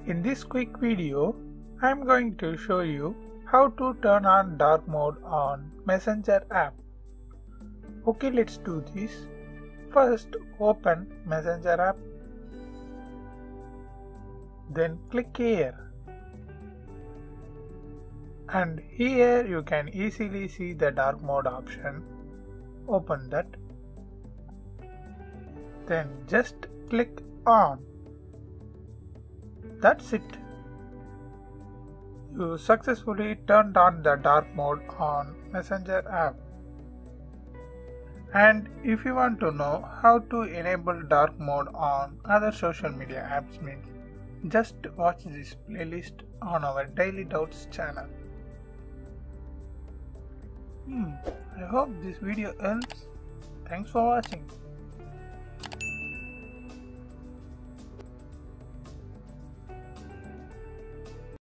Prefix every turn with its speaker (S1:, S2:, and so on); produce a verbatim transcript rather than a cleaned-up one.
S1: In this quick video, I am going to show you how to turn on dark mode on Messenger app. Okay, let's do this. First, open Messenger app. Then click here. And here you can easily see the dark mode option. Open that. Then just click on. That's it. You successfully turned on the dark mode on Messenger app. And if you want to know how to enable dark mode on other social media apps, means just watch this playlist on our Daily Doubts channel. Hmm, I hope this video helps. Thanks for watching.